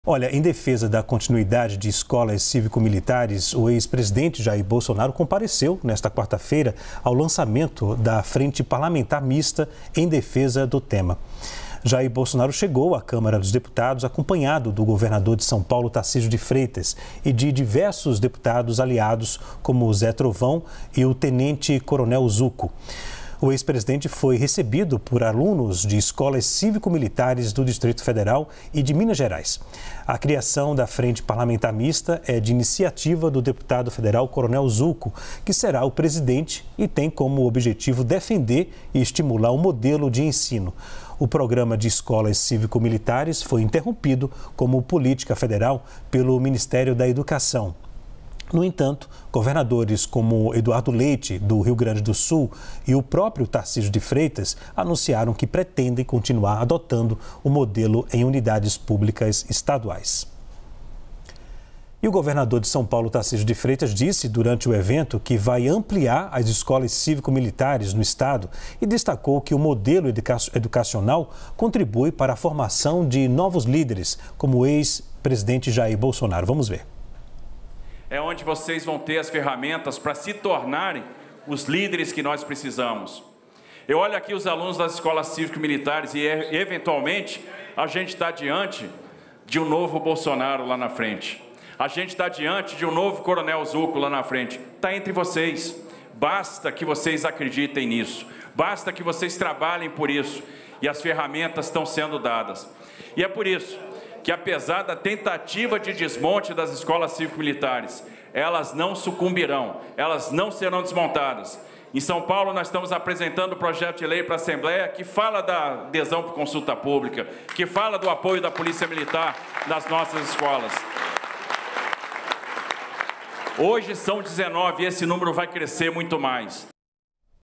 Olha, em defesa da continuidade de escolas cívico-militares, o ex-presidente Jair Bolsonaro compareceu nesta quarta-feira ao lançamento da Frente Parlamentar Mista em defesa do tema. Jair Bolsonaro chegou à Câmara dos Deputados acompanhado do governador de São Paulo, Tarcísio de Freitas, e de diversos deputados aliados, como o Zé Trovão e o tenente-coronel Zuco. O ex-presidente foi recebido por alunos de escolas cívico-militares do Distrito Federal e de Minas Gerais. A criação da Frente Parlamentar Mista é de iniciativa do deputado federal Coronel Zuco, que será o presidente e tem como objetivo defender e estimular o modelo de ensino. O programa de escolas cívico-militares foi interrompido como política federal pelo Ministério da Educação. No entanto, governadores como Eduardo Leite, do Rio Grande do Sul, e o próprio Tarcísio de Freitas anunciaram que pretendem continuar adotando o modelo em unidades públicas estaduais. E o governador de São Paulo, Tarcísio de Freitas, disse durante o evento que vai ampliar as escolas cívico-militares no estado e destacou que o modelo educacional contribui para a formação de novos líderes, como o ex-presidente Jair Bolsonaro. Vamos ver. É onde vocês vão ter as ferramentas para se tornarem os líderes que nós precisamos. Eu olho aqui os alunos das escolas cívico-militares e, eventualmente, a gente está diante de um novo Bolsonaro lá na frente. A gente está diante de um novo Coronel Zuco lá na frente. Está entre vocês. Basta que vocês acreditem nisso. Basta que vocês trabalhem por isso. E as ferramentas estão sendo dadas. E é por isso que, apesar da tentativa de desmonte das escolas cívico-militares, elas não sucumbirão, elas não serão desmontadas. Em São Paulo, nós estamos apresentando o projeto de lei para a Assembleia que fala da adesão por consulta pública, que fala do apoio da Polícia Militar nas nossas escolas. Hoje são 19 e esse número vai crescer muito mais.